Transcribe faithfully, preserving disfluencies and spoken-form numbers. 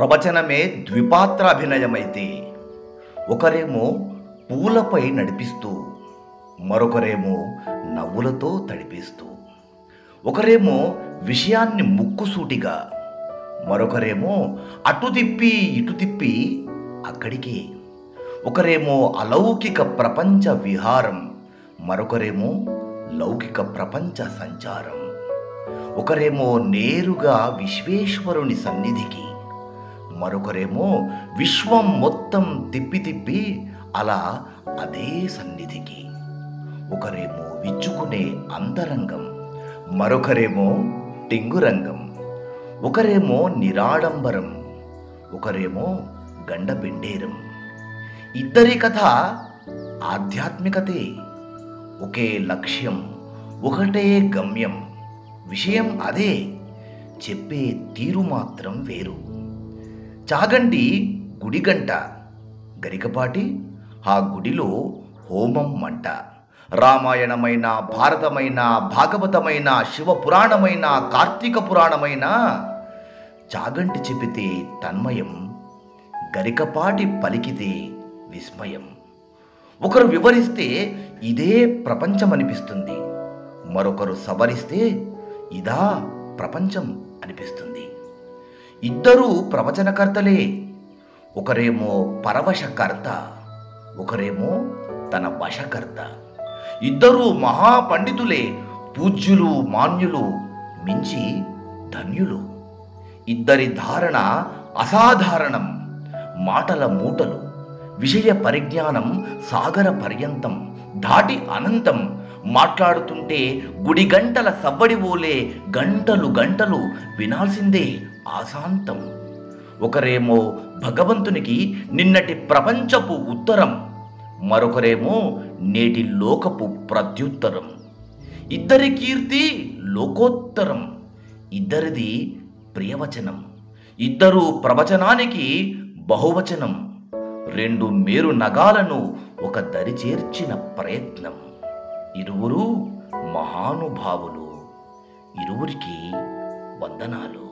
ప్రవచనమే ద్విపాత్ర అభినయమైతే ఒకరేమో పూలపై నడిపిస్తూ మరొకరేమో నవ్వులతో తడిపిస్తూ, ఒకరేమో విషయాన్ని ముక్కుసూటిగా మరొకరేమో అటు తిప్పి ఇటు తిప్పి అక్కడికి, ఒకరేమో అలౌకిక ప్రపంచ విహారం మరొకరేమో లౌకిక ప్రపంచ సంచారం, ఒకరేమో నేరుగా విశ్వేశ్వరుని సన్నిధికి మరొకరేమో విశ్వం మొత్తం తిప్పి తిప్పి అలా అదే సన్నిధికి, ఒకరేమో విచ్చుకునే అంతరంగం మరొకరేమో టింగురంగం, ఒకరేమో నిరాడంబరం ఒకరేమో గండబెండేరం. ఇద్దరి కథ ఆధ్యాత్మికతే. ఒకే లక్ష్యం, ఒకటే గమ్యం, విషయం అదే, చెప్పే తీరు మాత్రం వేరు. చాగంటి గుడిగంట, గరికపాటి ఆ గుడిలో హోమం మంట. రామాయణమైన, భారతమైన, భాగవతమైన, శివపురాణమైన, కార్తీక పురాణమైన చాగంటి చెబితే తన్మయం, గరికపాటి పలికితే విస్మయం. ఒకరు వివరిస్తే ఇదే ప్రపంచమనిపిస్తుంది, మరొకరు సవరిస్తే ఇదా ప్రపంచం అనిపిస్తుంది. ఇద్దరూ ప్రవచనకర్తలే. ఒకరేమో పరవశకర్త, ఒకరేమో తన వశకర్త. ఇద్దరూ మహాపండితులే, పూజ్యులు మాన్యులు, మించి ధన్యులు. ఇద్దరి ధారణ అసాధారణం. మాటల మూటలు, విషయ పరిజ్ఞానం సాగర పర్యంతం, దాటి అనంతం. మాట్లాడుతుంటే గుడి గంటల సవ్వడి ఓలే గంటలు గంటలు వినాల్సిందే ఆశాంతం. ఒకరేమో భగవంతునికి నిన్నటి ప్రపంచపు ఉత్తరం, మరొకరేమో నేటి లోకపు ప్రత్యుత్తరం. ఇద్దరి కీర్తి లోకోత్తరం, ఇద్దరిది ప్రియవచనం. ఇద్దరు ప్రవచనానికి బహువచనం. రెండు మేరు నగాలను ఒక దరి చేర్చిన ప్రయత్నం. ఇరువురు మహానుభావులు, ఇరువురికి వందనాలు.